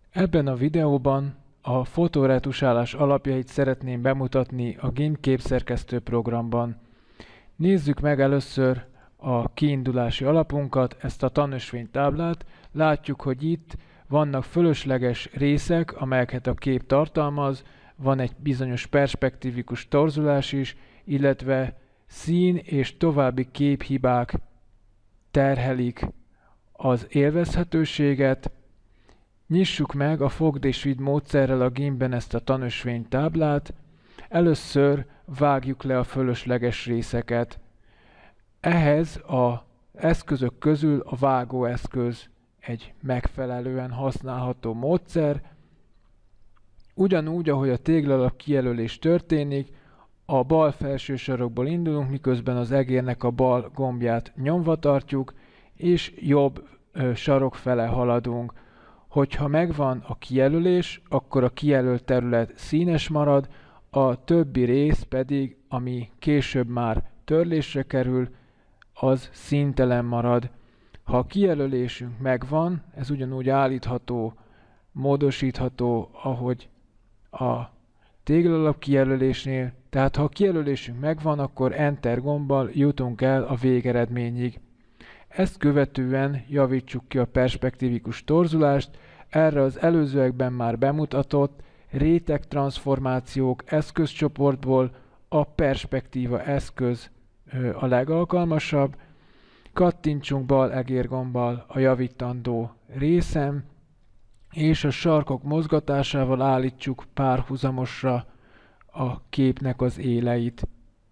Ebben a videóban a fotóretusálás alapjait szeretném bemutatni a GIMP képszerkesztő programban. Nézzük meg először a kiindulási alapunkat, ezt a tanösvénytáblát. Látjuk, hogy itt vannak fölösleges részek, amelyeket a kép tartalmaz, van egy bizonyos perspektívikus torzulás is, illetve szín és további képhibák terhelik az élvezhetőséget. Nyissuk meg a fogd és vidd módszerrel a GIMP-ben ezt a tanösvénytáblát. Először vágjuk le a fölösleges részeket. Ehhez az eszközök közül a vágóeszköz egy megfelelően használható módszer. Ugyanúgy, ahogy a téglalap kijelölés történik, a bal felső sarokból indulunk, miközben az egérnek a bal gombját nyomva tartjuk, és jobb sarok fele haladunk. Hogyha megvan a kijelölés, akkor a kijelölt terület színes marad, a többi rész pedig, ami később már törlésre kerül, az színtelen marad. Ha a kijelölésünk megvan, ez ugyanúgy állítható, módosítható, ahogy a téglalap kijelölésnél, tehát ha a kijelölésünk megvan, akkor Enter gombbal jutunk el a végeredményig. Ezt követően javítsuk ki a perspektívikus torzulást, erre az előzőekben már bemutatott rétegtranszformációk eszközcsoportból a perspektíva eszköz a legalkalmasabb. Kattintsunk bal egérgombbal a javítandó részen, és a sarkok mozgatásával állítsuk párhuzamosra a képnek az éleit.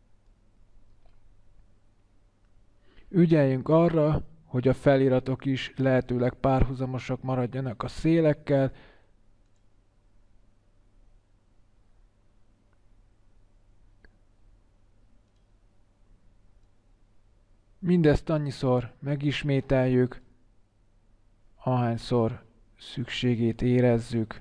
Ügyeljünk arra, hogy a feliratok is lehetőleg párhuzamosak maradjanak a szélekkel. Mindezt annyiszor megismételjük, ahányszor szükségét érezzük.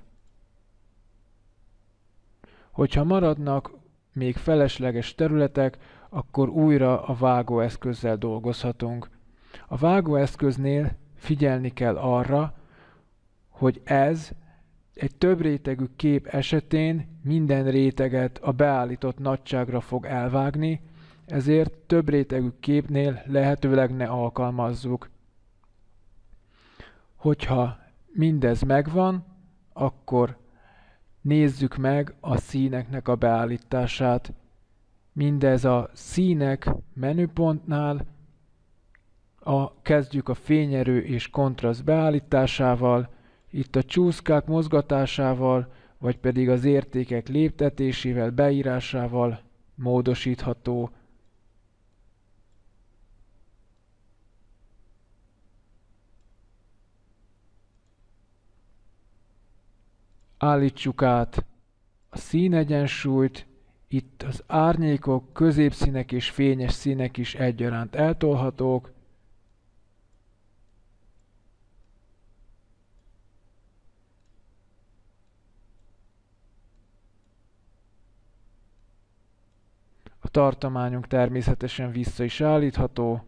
Hogyha maradnak még felesleges területek, akkor újra a vágóeszközzel dolgozhatunk. A vágóeszköznél figyelni kell arra, hogy ez egy több rétegű kép esetén minden réteget a beállított nagyságra fog elvágni, ezért több rétegű képnél lehetőleg ne alkalmazzuk. Hogyha mindez megvan, akkor nézzük meg a színeknek a beállítását. Mindez a színek menüpontnál, kezdjük a fényerő és kontraszt beállításával, itt a csúszkák mozgatásával, vagy pedig az értékek léptetésével, beírásával módosítható. Állítsuk át a színegyensúlyt, itt az árnyékok, középszínek és fényes színek is egyaránt eltolhatók. A tartományunk természetesen vissza is állítható.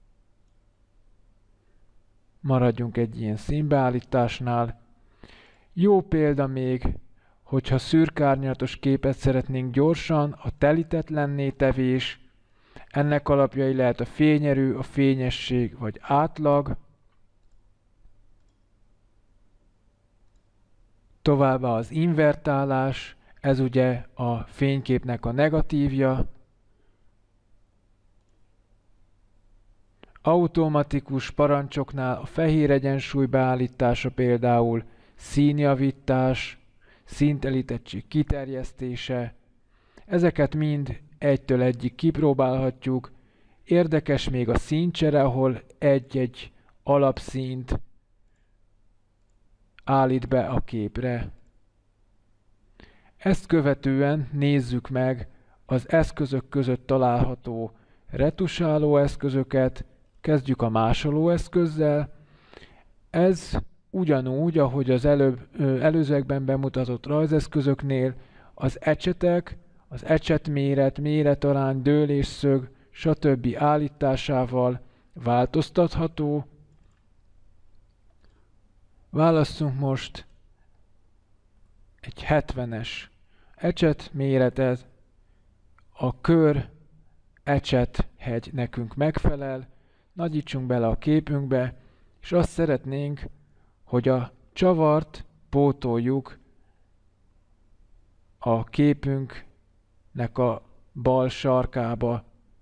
Maradjunk egy ilyen színbeállításnál. Jó példa még, hogyha szürkárnyalatos képet szeretnénk gyorsan, a telítetlenné tevés. Ennek alapjai lehet a fényerő, a fényesség vagy átlag. Továbbá az invertálás, ez ugye a fényképnek a negatívja. Automatikus parancsoknál a fehér egyensúly beállítása például, színjavítás, színtelítettség kiterjesztése. Ezeket mind egytől egyig kipróbálhatjuk. Érdekes még a színcsere, ahol egy-egy alapszínt állít be a képre. Ezt követően nézzük meg az eszközök között található retusáló eszközöket. Kezdjük a másoló eszközzel. Ez ugyanúgy, ahogy az előzőekben bemutatott rajzeszközöknél, az ecsetek, az ecsetméret, méretarány, dőlésszög, stb. Állításával változtatható. Válasszunk most egy 70-es ecset méretet, a kör ecsethegy nekünk megfelel, nagyítsunk bele a képünkbe, és azt szeretnénk, hogy a csavart pótoljuk a képünknek a bal sarkába.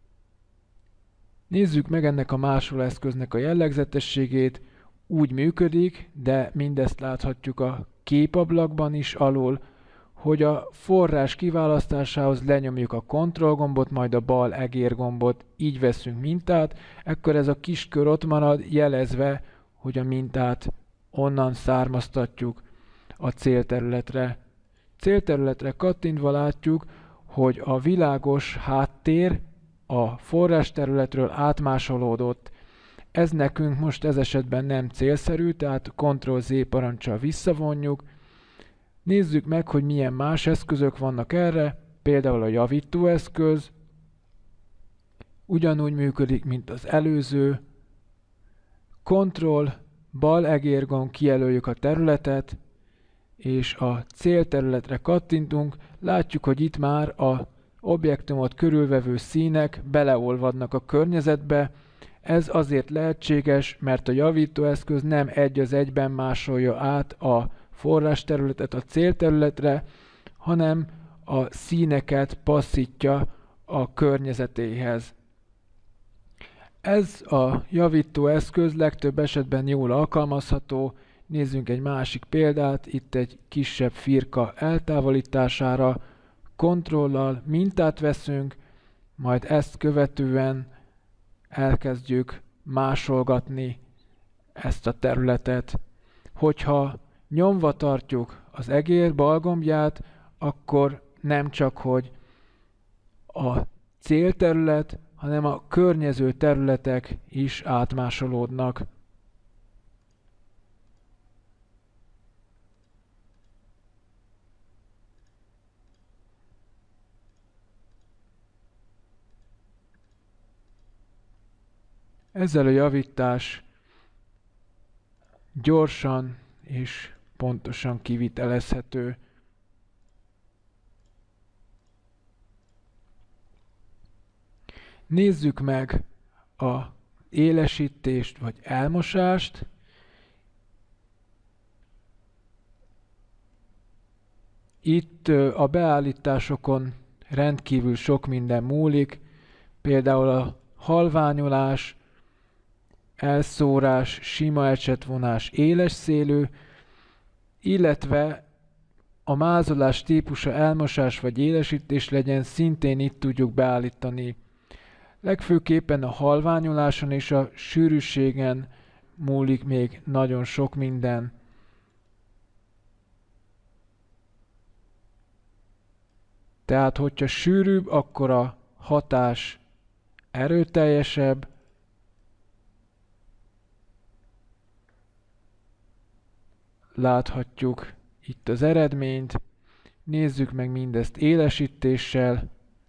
Nézzük meg ennek a másolóeszköznek a jellegzetességét. Úgy működik, de mindezt láthatjuk a képablakban is alul, hogy a forrás kiválasztásához lenyomjuk a Ctrl gombot, majd a bal egérgombot, így veszünk mintát, ekkor ez a kis kör ott marad, jelezve, hogy a mintát onnan származtatjuk a célterületre. Célterületre kattintva látjuk, hogy a világos háttér a forrásterületről átmásolódott. Ez nekünk most ez esetben nem célszerű, tehát Ctrl-Z parancsal visszavonjuk. Nézzük meg, hogy milyen más eszközök vannak erre, például a javítóeszköz. Ugyanúgy működik, mint az előző. Ctrl, bal egérgomb, kijelöljük a területet, és a célterületre kattintunk. Látjuk, hogy itt már az objektumot körülvevő színek beleolvadnak a környezetbe. Ez azért lehetséges, mert a javítóeszköz nem egy az egyben másolja át a forrásterületet a célterületre, hanem a színeket passzítja a környezetéhez. Ez a javítóeszköz legtöbb esetben jól alkalmazható. Nézzünk egy másik példát, itt egy kisebb firka eltávolítására. Ctrl-lal mintát veszünk, majd ezt követően elkezdjük másolgatni ezt a területet. Hogyha nyomva tartjuk az egér bal gombját, akkor nem csak hogy a célterület, hanem a környező területek is átmásolódnak. Ezzel a javítás gyorsan és pontosan kivitelezhető. Nézzük meg a élesítést vagy elmosást. Itt a beállításokon rendkívül sok minden múlik, például a halványolás, elszórás, sima ecsetvonás, éles szélű, illetve a mázolás típusa elmosás vagy élesítés legyen, szintén itt tudjuk beállítani. Legfőképpen a halványoláson és a sűrűségen múlik még nagyon sok minden. Tehát, hogyha sűrűbb, akkor a hatás erőteljesebb, láthatjuk itt az eredményt. Nézzük meg mindezt élesítéssel.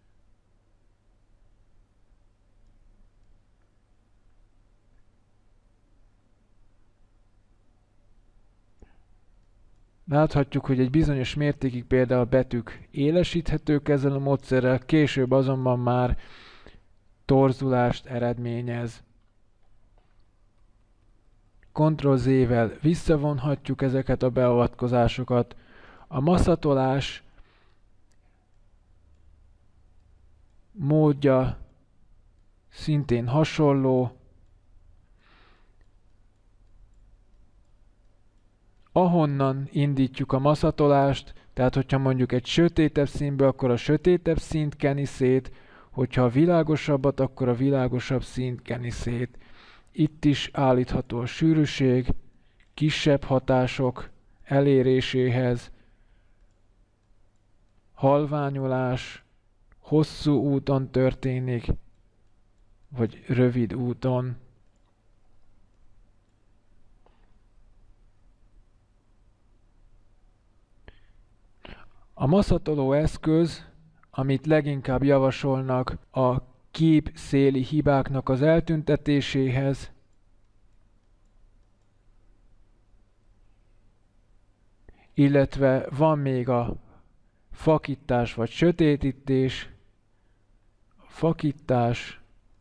Láthatjuk, hogy egy bizonyos mértékig például a betűk élesíthetők ezzel a módszerrel, később azonban már torzulást eredményez. Ctrl-Z-vel visszavonhatjuk ezeket a beavatkozásokat. A maszatolás módja szintén hasonló. Ahonnan indítjuk a maszatolást, tehát hogyha mondjuk egy sötétebb színből, akkor a sötétebb színt keni szét, hogyha a világosabbat, akkor a világosabb színt keni szét. Itt is állítható a sűrűség, kisebb hatások eléréséhez, halványolás, hosszú úton történik, vagy rövid úton. A maszatoló eszköz, amit leginkább javasolnak a kép széli hibáknak az eltüntetéséhez, illetve van még a fakítás vagy sötétítés, fakítás,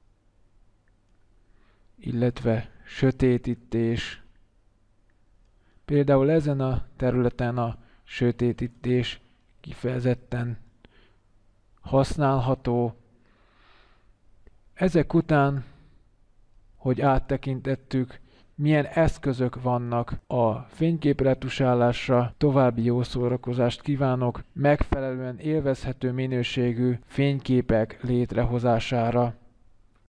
illetve sötétítés. Például ezen a területen a sötétítés kifejezetten használható. Ezek után, hogy áttekintettük, milyen eszközök vannak a fényképretusálásra, további jó szórakozást kívánok, megfelelően élvezhető minőségű fényképek létrehozására.